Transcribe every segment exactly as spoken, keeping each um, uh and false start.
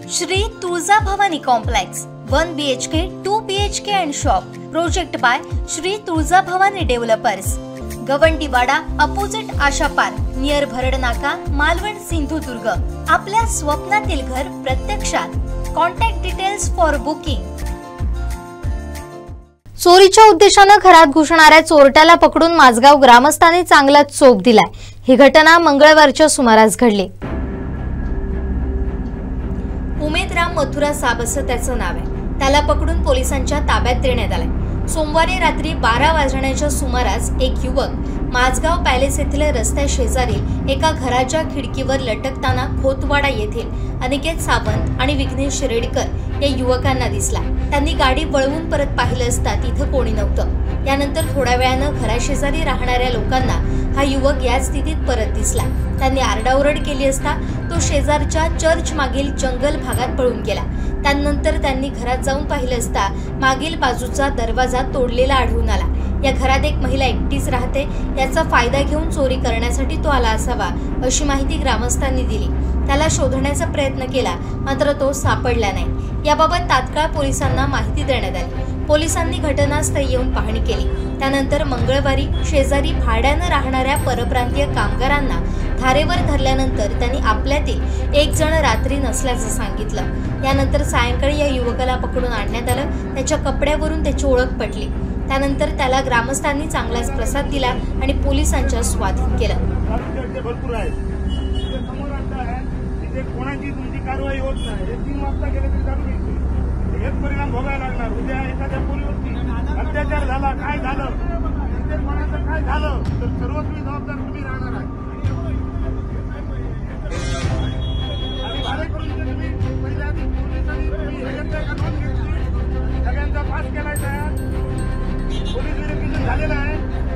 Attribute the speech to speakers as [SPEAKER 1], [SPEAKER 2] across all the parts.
[SPEAKER 1] Shri Tuljabhavani complex one B H K, two B H K and shop. Project by Shri Tuljabhavani developers. Gawandiwada opposite Asha park, near Bharad Naka, Malvan, Sindhudurg. आपल्या स्वप्नातील घर प्रत्यक्षात. Contact details for booking. चोरीच्या उद्देशाने घरात घुसणाऱ्या चोरट्याला पकडून माझगाव ग्रामस्थांनी चांगलाच चोप दिलाय. ही घटना मंगळवारच्या सुमारास घडली. उमेदराम मथुरा साब असं त्याचं नाव आहे. त्याला पकडून पोलिसांच्या ताब्यात देण्यात आले. सोमवारी रात्री बारा वाजण्याच्या सुमारास एक युवक माझगाव पॅलेस येथील रस्त्या शेजारील एका घराच्या खिडकीवर लटकताना खोतवाडा येथील अनिकेत सावंत आणि विघ्नेश रेडकर या युवकांना दिसला. त्यांनी गाडी वळवून परत पाहिलं असता तिथं कोणी नव्हतं. यानंतर थोड्या वेळानं घराशेजारी राहणाऱ्या लोकांना हा युवक या स्थितीत परत दिसला. त्यांनी आरडाओरड केली असता तो शेजारच्या चर्च मागील जंगल भागात पळून गेला. त्यानंतर त्यांनी घरात जाऊन पाहिलं असता मागील बाजूचा दरवाजा तोडलेला आढळून आला. या घरात एक महिला एकटीच राहते. याचा फायदा घेऊन चोरी करण्यासाठी तो आला असावा अशी माहिती ग्रामस्थांनी दिली. त्याला शोधण्याचा प्रयत्न केला, मात्र तो सापडला नाही. याबाबत तात्काळ पोलिसांना माहिती देण्यात आली. पोलिसांनी घटनास्थळी येऊन पाहणी केली. त्यानंतर मंगळवारी शेजारी भाड्यानं राहणाऱ्या परप्रांतीय कामगारांना धारेवर धरल्यानंतर त्यांनी आपल्यातील एक जण रात्री नसल्याचं सांगितलं. यानंतर सायंकाळी या युवकाला पकडून आणण्यात आलं. त्याच्या कपड्यावरून त्याची ओळख पटली. त्यानंतर त्याला ग्रामस्थांनी चांगलाच प्रसाद दिला आणि पोलिसांच्या स्वाधीन केलं.
[SPEAKER 2] कोणाची तुमची कारवाई होत नाही. हे तीन वाजता गेले तरी चालू नाही. हेच परिणाम भोगायला लागणार. उद्या एखाद्या पोरीवरती अत्याचार झाला, काय झालं, इथे कोणाचं काय झालं तर सर्वस्वी जबाबदार तुम्ही राहणार आहे. आणि भाडेकरूंचे तुम्ही पहिल्या आधी पोलिसांनी तुम्ही हे घेतलंय का नोंद घेतली, सगळ्यांचा पास केलाय तयार, पोलीस व्हेरिफिकेशन झालेलं आहे.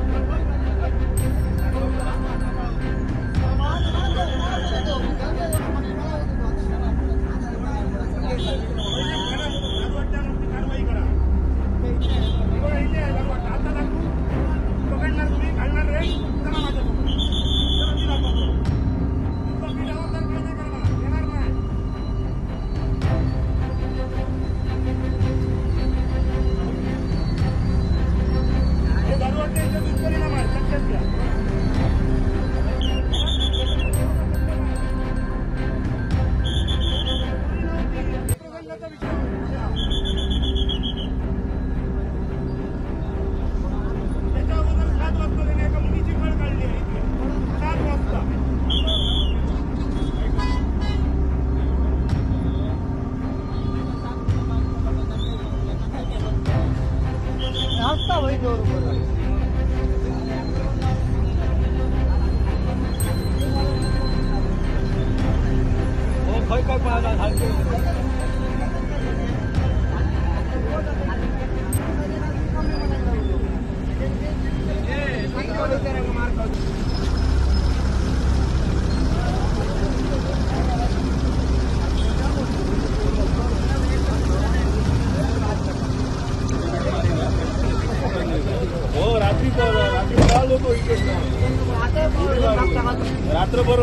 [SPEAKER 2] रात्रभर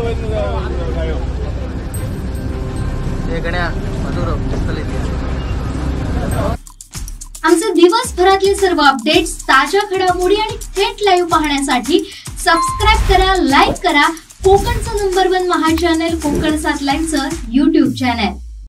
[SPEAKER 1] आमचे दिवसभरातले सर्व अपडेट्स, ताज्या घडामोडी आणि थेट लाईव्ह पाहण्यासाठी सबस्क्राईब करा, लाईक करा कोकणचं नंबर वन महा चॅनल कोकण सात लाईव्हचं युट्यूब चॅनल.